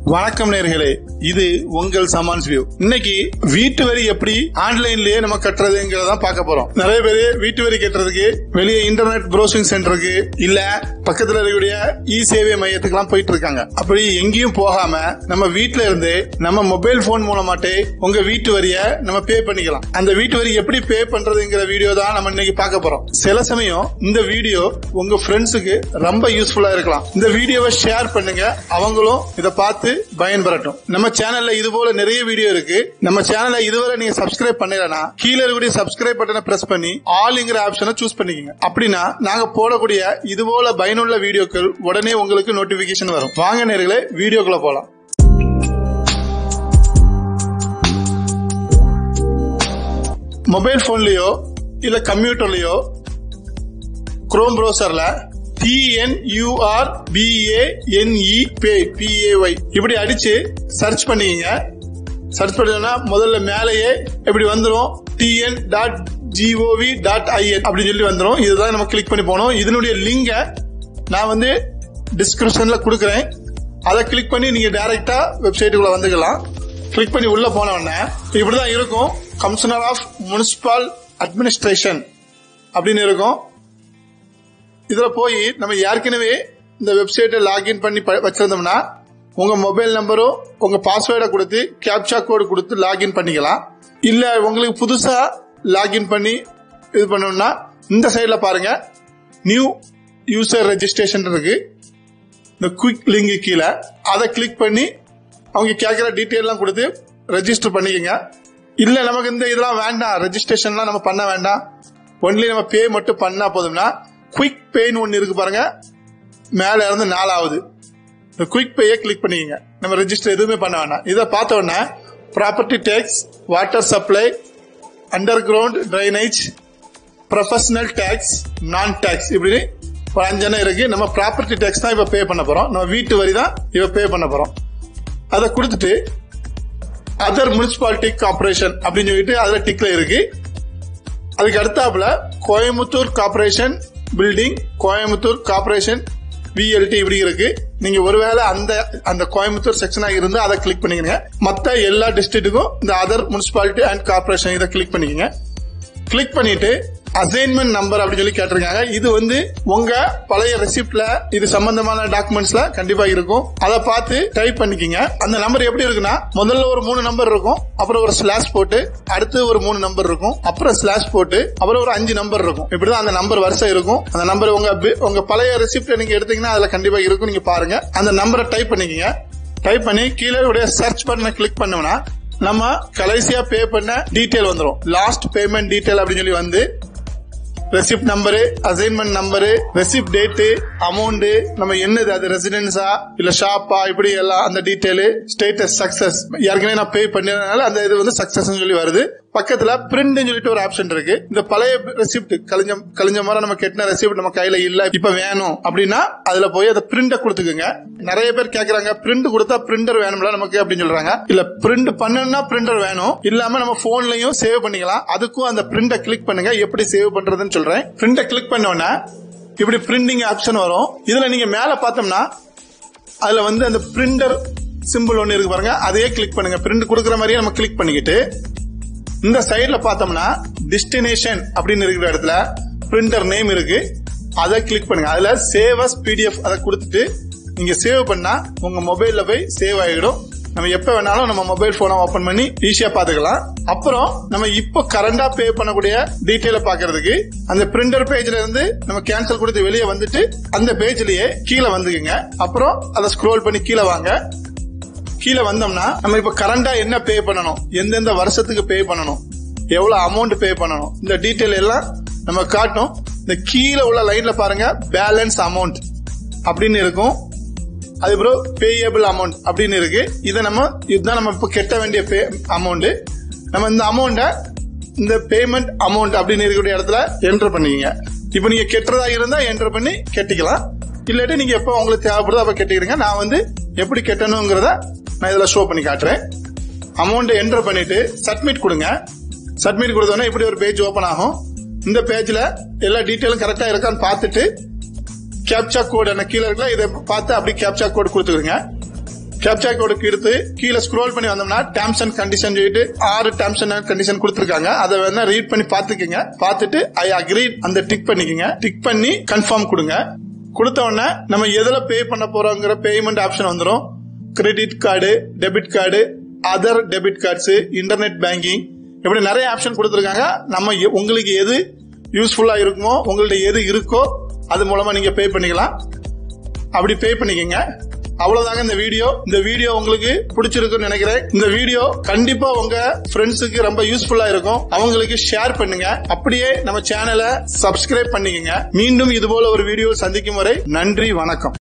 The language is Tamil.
வணக்கம் நேயர்களே, இது உங்கள் சமான்ஸ் வியூ. இன்னைக்கு வீட்டு வரி எப்படி ஆன்லைன்லயே நம்ம கட்டுறதுங்கிறத பார்க்க போறோம். நிறைய பேரு வீட்டு வரி கட்டுறதுக்கு வெளியே இன்டர்நெட் ப்ரௌசிங் சென்டருக்கு இல்ல பக்கத்துல இருக்கக்கூடிய இ சேவை மையத்துக்கு எல்லாம் போயிட்டு இருக்காங்க. அப்படி எங்கேயும் போகாம நம்ம வீட்டுல இருந்து நம்ம மொபைல் போன் மூலமாட்டே உங்க வீட்டு வரிய நம்ம பே பண்ணிக்கலாம். அந்த வீட்டு வரி எப்படி பே பண்றதுங்கிற வீடியோ தான் நம்ம இன்னைக்கு பார்க்க போறோம். சில சமயம் இந்த வீடியோ உங்க ஃப்ரெண்ட்ஸுக்கு ரொம்ப யூஸ்ஃபுல்லா இருக்கலாம். இந்த வீடியோவை ஷேர் பண்ணுங்க, அவங்களும் இதை பார்த்து பயன்பெறட்டும். நம்ம சேனல்ல இது போல நிறைய வீடியோ இருக்கு. நம்ம சேனலை இதுவரை நீங்க சப்ஸ்கிரைப் பண்ணலனா கீழே இருக்கக்கூடிய சப்ஸ்கிரைப் பட்டனை பிரஸ் பண்ணி ஆல்ங்கிற ஆப்ஷனை சூஸ் பண்ணிக்கங்க. அப்படின்னா நாங்க போடக்கூடிய இது போல பயனுள்ள வீடியோக்கள் உடனே உங்களுக்கு நோட்டிபிகேஷன் வரும். வாங்க நேயர்களே, வீடியோக்குள்ள போலாம். மொபைல் போன்லயோ இல்ல கம்ப்யூட்டர்லயோ குரோம் ப்ரௌசர்ல TNURBANE இப்படி அடிச்சு சர்ச் பண்ணிக்கங்க. சர்ச் பண்ணா முதல்ல மேலேயே இப்படி வந்துடும், tn.gov.in அப்படின்னு சொல்லி வந்துடும். இதுதான் நம்ம கிளிக் பண்ணி போனோம். இதனுடைய லிங்க நான் டிஸ்கிரிப்ஷன்ல கொடுக்கறேன். அதை கிளிக் பண்ணி நீங்க டைரக்டா வெப்சைட்டுக்குள்ள வந்துக்கலாம். கிளிக் பண்ணி உள்ள போன உடனே இப்படிதான் இருக்கும். கமிஷனர் ஆஃப் முனிசிபல் அட்மினிஸ்ட்ரேஷன் அப்படின்னு இருக்கும். இதுல போய் நம்ம ஏற்கனவே இந்த வெப்சைட்டை லாகின் பண்ணி வச்சிருந்தோம்னா உங்க மொபைல் நம்பரும் உங்க பாஸ்வேர்டை கொடுத்து கேப்சா கோடு கொடுத்து லாகின் பண்ணிக்கலாம். இல்ல உங்களுக்கு புதுசா லாகின் பண்ணி இது பண்ணணும்னா இந்த சைட்ல பாருங்க, நியூ யூசர் ரெஜிஸ்ட்ரேஷன் இருக்கு. இந்த குயிக் லிங்க் கீழே அதை கிளிக் பண்ணி அவங்க கேட்கிற டீட்டெயில் எல்லாம் கொடுத்து ரெஜிஸ்டர் பண்ணிக்கங்க. இல்ல நமக்கு இந்த இதெல்லாம் வேண்டாம், ரெஜிஸ்ட்ரேஷன்லாம் நம்ம பண்ண வேண்டாம், ஒன்லி நம்ம பே மட்டும் பண்ணா போதும்னா குயிக் பேன்னு ஒன்னு இருக்கு பாருங்க, மேல இருந்து 4வது இந்த குயிக் பேயை கிளிக் பண்ணிக்கங்க. நம்ம ரெஜிஸ்டர் எதுவுமே பண்ண வேண்டாம். இதை பார்த்த உடனே property tax, water supply, underground drainage, professional tax, non tax இப்படி 5 இருக்கு. நம்ம ப்ராப்பர்ட்டி டேக்ஸ் தான் இப்ப பே பண்ண போறோம். நம்ம வீட்டு வரி தான் இப்ப பே பண்ண போறோம். அதை கொடுத்துட்டு அதர் முனிசிபாலிட்டி கார்பரேஷன் அப்படின்னு சொல்லிட்டு அதுல டிக்ல இருக்கு. அதுக்கு அடுத்தாப்புல Coimbatore corporation building, Coimbatore corporation VLT இப்படி இருக்கு. நீங்க ஒருவேளை அந்த கோயம்புத்தூர் செக்ஷனா இருந்து அதை கிளிக் பண்ணிக்கங்க. மத்த எல்லா டிஸ்ட்ரிக்ட்டுக்கும் இந்த அதர் முனிசிபாலிட்டி அண்ட் கார்பரேஷன் இதை கிளிக் பண்ணிக்கங்க. கிளிக் பண்ணிட்டு அசைன்மெண்ட் நம்பர் அப்படின்னு சொல்லி கேட்டிருக்காங்க. இது உங்க பழைய ரெசிப்ட்ல இது சம்பந்தமான டாக்குமெண்ட்ஸ்ல கண்டிப்பா இருக்கும். அதை பார்த்து டைப் பண்ணிக்கங்க. அந்த நம்பர் எப்படி இருக்குன்னா முதல்ல ஒரு 3 நம்பர் இருக்கும், அப்புறம் ஒரு ஸ்லாஷ் போட்டு அடுத்து ஒரு 3 நம்பர் இருக்கும், அப்புறம் ஸ்லாஷ் போட்டு அப்புறம் ஒரு 5 நம்பர் இருக்கும். இப்படிதான் அந்த நம்பர் வரிசை இருக்கும். அந்த நம்பர் உங்க பழைய ரெசிப்ட் நீங்க எடுத்தீங்கன்னா அதுல கண்டிப்பா இருக்கும். நீங்க பாருங்க, அந்த நம்பரை டைப் பண்ணிக்கங்க. டைப் பண்ணி கீழே சர்ச் பட்டனை கிளிக் பண்ணோம்னா நம்ம கடைசியா பே பண்ண டீடைல் வந்துடும். லாஸ்ட் பேமெண்ட் டீடைல் அப்படின்னு சொல்லி receipt number, assignment number, receipt date, amount, நம்ம என்னது அது ரெசிடென்ஸா இல்ல ஷாப்பா இப்படி எல்லாம் அந்த டீடைல், ஸ்டேட்டஸ் சக்சஸ், ஏற்கனவே நான் பே பண்ணிருந்தனால அந்த இது சக்சஸ் சொல்லி வருது. பக்கத்துல பிரிண்ட் சொல்லிட்டு ஒரு ஆப்ஷன் இருக்கு. இந்த பழைய ரெசிப்ட் கழிஞ்ச மாதிரி நம்ம கெட்டின ரெசிப்ட் நம்ம கையில இல்ல, இப்ப வேணும் அப்படின்னா அதுல போய் அந்த பிரிண்ட கொடுத்துக்குங்க. நிறைய பேர் கேக்குறாங்க, பிரிண்ட் கொடுத்தா பிரிண்டர் வேணும்ல நமக்கு அப்படின்னு சொல்றாங்க. இல்ல, பிரிண்ட் பண்ணணும்னா பிரிண்டர் வேணும், இல்லாம நம்ம போன்லயும் சேவ் பண்ணிக்கலாம். அதுக்கும் அந்த பிரிண்ட கிளிக் பண்ணுங்க. எப்படி சேவ் பண்றதுன்னு சொல்றேன். பிரிண்ட கிளிக் பண்ணோம்னா இப்படி பிரிண்டிங் ஆப்ஷன் வரும். இதுல நீங்க மேல பார்த்தோம்னா அதுல அந்த பிரிண்டர் சிம்பிள் ஒன்னு இருக்கு பாருங்க, அதையே கிளிக் பண்ணுங்க. பிரிண்ட் கொடுக்கற மாதிரியே நம்ம கிளிக் பண்ணிக்கிட்டு இந்த சைடுல பார்த்தோம்னா டெஸ்டினேஷன் அப்படின்னு இருக்கிற இடத்துல பிரிண்டர் நேம் இருக்கு, அதை கிளிக் பண்ணுங்க. அதுல சேவ் அஸ் PDF அதை கொடுத்துட்டு நீங்க சேவ் பண்ணா உங்க மொபைல்ல போய் சேவ் ஆகிடும். நம்ம எப்ப வேணாலும் நம்ம மொபைல் போனை ஓபன் பண்ணி ஈஸியா பாத்துக்கலாம். அப்புறம் நம்ம இப்ப கரண்டா பே பண்ணக்கூடிய டீடைல பாக்குறதுக்கு அந்த பிரிண்டர் பேஜ்ல இருந்து நம்ம கேன்சல் கொடுத்து வெளியே வந்துட்டு அந்த பேஜ்லயே கீழே வந்துக்குங்க. அப்புறம் அதை ஸ்க்ரோல் பண்ணி கீழே வாங்க. கீழே வந்தோம்னா நம்ம இப்ப கரண்டா என்ன பே பண்ணணும், எந்தெந்த வருஷத்துக்கு பே பண்ணணும், எவ்வளவு அமௌண்ட் பே பண்ணணும், இந்த டீடைல் எல்லாம் நம்ம காட்டும். இந்த கீழே உள்ள லைன்ல பாருங்க, பேலன்ஸ் அமௌண்ட் அப்படின்னு இருக்கும். அதுக்கப்புறம் பேயபிள் அமௌண்ட் அப்படின்னு இருக்கு. இதுதான் நம்ம இப்ப கட்ட வேண்டிய அமௌண்ட். நம்ம இந்த அமௌண்ட இந்த பேமெண்ட் அமௌண்ட் அப்படின்னு இருக்கக்கூடிய இடத்துல என்டர் பண்ணிக்கங்க. இப்ப நீங்க கெட்டுறதா இருந்தா என்டர் பண்ணி கெட்டிக்கலாம். இல்லாட்டி நீங்க எப்ப உங்களுக்கு தேவைப்படுதோ அப்ப கெட்டிக்கிறீங்க. நான் எப்படி கெட்டணுங்கிறத நான் இதுல ஷோ பண்ணி காட்டுறேன். அமௌண்ட் என்டர் பண்ணிட்டு சப்மிட் கொடுங்க. சப்மிட் கொடுத்தோன்னா இப்படி ஒரு பேஜ் ஓபன் ஆகும். இந்த பேஜ்ல எல்லா டீடைலும் கரெக்டா இருக்கான்னு பார்த்துட்டு கேப்சா கோட் கீழே இருக்குல்ல, இதை பார்த்து அப்படி கேப்சா கோட் கொடுத்துருங்க. கேப்சா கோடுக்கு எடுத்து கீழே ஸ்க்ரோல் பண்ணி வந்தோம்னா டேர்ம்ஸ் அண்ட் கண்டிஷன் சொல்லிட்டு 6 டேர்ம்ஸ் அண்ட் கண்டிஷன் கொடுத்திருக்காங்க. அதை வேணா ரீட் பண்ணி பாத்துக்கங்க. பார்த்துட்டு ஐ அக்ரி அந்த டிக் பண்ணிக்கங்க. டிக் பண்ணி கன்ஃபார்ம் கொடுங்க. கொடுத்த உடனே நம்ம எதுல பே பண்ண போறோங்கிற பேமெண்ட் ஆப்ஷன் வந்துடும். Credit card, debit card, other debit cards, internet banking, இப்படி நிறைய ஆப்ஷன் கொடுத்திருக்காங்க. நம்ம உங்களுக்கு எது யூஸ்ஃபுல்லா இருக்குமோ, உங்கள்ட்ட எது இருக்கோ அது மூலமா நீங்க பே பண்ணிக்கலாம். அப்படி பே பண்ணிக்கங்க. அவ்வளவுதாங்க இந்த வீடியோ உங்களுக்கு பிடிச்சிருக்குன்னு நினைக்கிறேன். இந்த வீடியோ கண்டிப்பா உங்க ஃப்ரெண்ட்ஸுக்கு ரொம்ப யூஸ்ஃபுல்லா இருக்கும். அவங்களுக்கு ஷேர் பண்ணுங்க. அப்படியே நம்ம சேனலை சப்ஸ்கிரைப் பண்ணிக்கங்க. மீண்டும் இது போல ஒரு வீடியோ சந்திக்கும் வரை நன்றி, வணக்கம்.